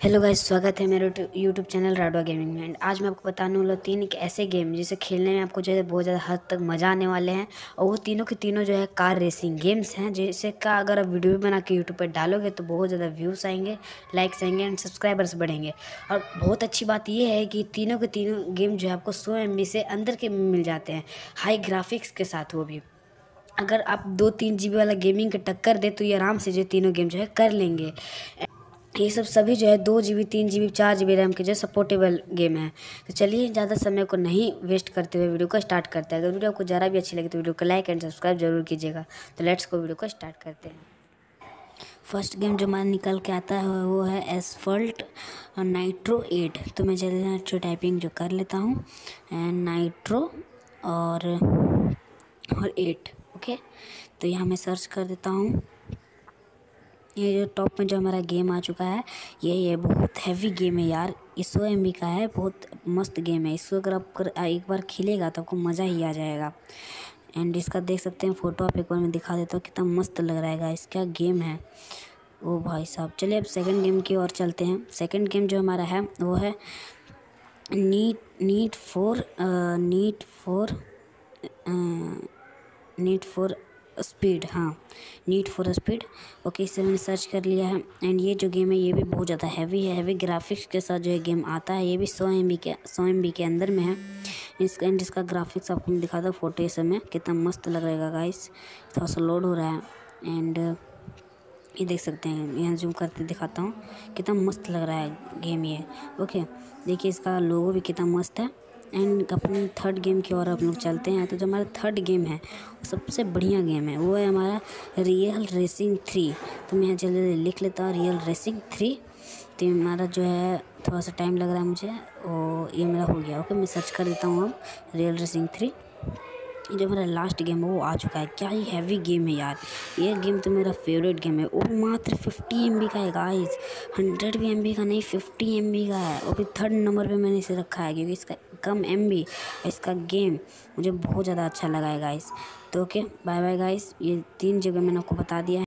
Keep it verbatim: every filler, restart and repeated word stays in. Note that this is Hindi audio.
हेलो गाइस, स्वागत है मेरे यूट्यूब चैनल राडवा गेमिंग में। आज मैं आपको बताने वाला तीन एक ऐसे गेम जिसे खेलने में आपको जो है बहुत ज़्यादा हद तक मज़ा आने वाले हैं। और वो तीनों के तीनों जो है कार रेसिंग गेम्स हैं, जैसे का अगर आप वीडियो बना के यूट्यूब पर डालोगे तो बहुत ज़्यादा व्यूज़ आएंगे, लाइक्स आएंगे एंड सब्सक्राइबर्स बढ़ेंगे। और बहुत अच्छी बात यह है कि तीनों के तीनों गेम जो है आपको सौ एम बी से अंदर के मिल जाते हैं, हाई ग्राफिक्स के साथ। वो भी अगर आप दो तीन जी बी वाला गेमिंग के टक्कर दे तो ये आराम से जो तीनों गेम जो है कर लेंगे। ये सब सभी जो है दो जी बी तीन जी बी चार जी बी रैम के जो सपोर्टेबल गेम है। तो चलिए ज़्यादा समय को नहीं वेस्ट करते हुए वीडियो को स्टार्ट करते हैं। अगर वीडियो आपको ज़रा भी अच्छी लगे तो वीडियो को लाइक एंड सब्सक्राइब जरूर कीजिएगा। तो लेट्स को वीडियो को स्टार्ट करते हैं। फर्स्ट गेम जो हमारा निकल के आता है वो है एसफॉल्ट नाइट्रो एट। तो मैं जल्दी नाइट्रो टाइपिंग जो कर लेता हूँ, एंड नाइट्रो और और एट। ओके, तो यहाँ मैं सर्च कर देता हूँ। ये जो टॉप में जो हमारा गेम आ चुका है, ये ये बहुत हैवी गेम है यार। ये सौ एम बी का है, बहुत मस्त गेम है। इसको अगर आप कर, एक बार खेलेगा तो आपको मज़ा ही आ जाएगा। एंड इसका देख सकते हैं फ़ोटो, आप एक बार मैं दिखा देता हूँ कितना मस्त लग रहा है। इसका गेम है ओ भाई साहब। चलिए अब सेकंड गेम की ओर चलते हैं। सेकंड गेम जो हमारा है वो है Need Need for Need for Need for Speed. हाँ, नीट फॉर स्पीड। ओके, इसे मैंने सर्च कर लिया है। एंड ये जो गेम है ये भी बहुत ज़्यादा हैवी है, हैवी ग्राफिक्स के साथ जो है गेम आता है। ये भी सौ एम बी के सौ एम बी के अंदर में है। इसका एंड इसका ग्राफिक्स आपको मैं दिखा दूँ फोटो इस समय कितना मस्त लग रहेगा गाइस। थोड़ा सा लोड हो रहा है। एंड ये देख सकते हैं, यहाँ जूम करके दिखाता हूँ कितना मस्त लग रहा है गेम ये। ओके, देखिए इसका लोगो भी कितना मस्त है। एंड अपनी थर्ड गेम की ओर हम लोग चलते हैं। तो जो हमारा थर्ड गेम है सबसे बढ़िया गेम है, वो है हमारा रियल रेसिंग थ्री। तो मैं यहाँ जल्दी जल्दी लिख लेता हूँ रियल रेसिंग थ्री। तो हमारा जो है थोड़ा सा टाइम लग रहा है मुझे, और ये मेरा हो गया। ओके, मैं सर्च कर देता हूँ अब रियल रेसिंग थ्री। जो मेरा लास्ट गेम है वो आ चुका है। क्या ही हैवी गेम है यार। ये गेम तो मेरा फेवरेट गेम है। वो मात्र फिफ्टी एम बी का है गाइस, हंड्रेड भी एम बी का नहीं, फिफ्टी एम बी का है। और फिर थर्ड नंबर पे मैंने इसे रखा है क्योंकि इसका कम एम बी, इसका गेम मुझे बहुत ज़्यादा अच्छा लगा है गाइस। तो ओके, बाय बाय गाइस। ये तीन जगह मैंने आपको बता दिया है।